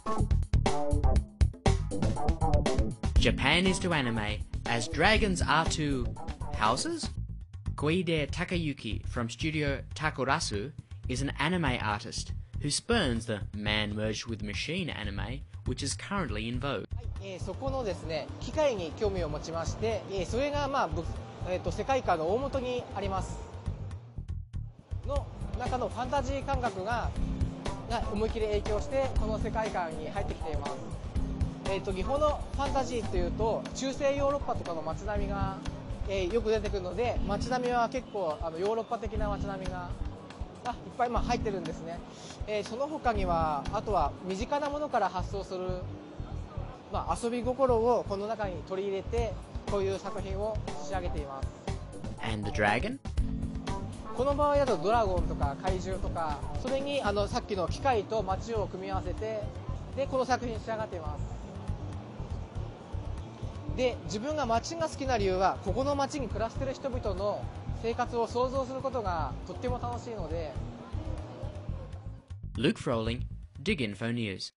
Japan is to anime as dragons are to houses? Koide Takayuki from Studio Takurasu is an anime artist who spurns the man merged with machine anime which is currently in vogue. そこのですね、機械に興味を持ちまして、それが世界観の大元にあります。の中のファンタジー感覚が思いっきり影響してこの世界観に入ってきています。日本のファンタジーというと中世ヨーロッパとかの街並みが、よく出てくるので、街並みは結構ヨーロッパ的な街並みがいっぱい入ってるんですね。その他にはあとは身近なものから発想する、遊び心をこの中に取り入れてこういう作品を仕上げています。 And the dragon? この場合だとドラゴンとか怪獣とか、それにさっきの機械と街を組み合わせて、でこの作品に仕上がっています。で自分が街が好きな理由は、ここの街に暮らしている人々の生活を想像することがとっても楽しいので。 Luke Froling, Dig Info News.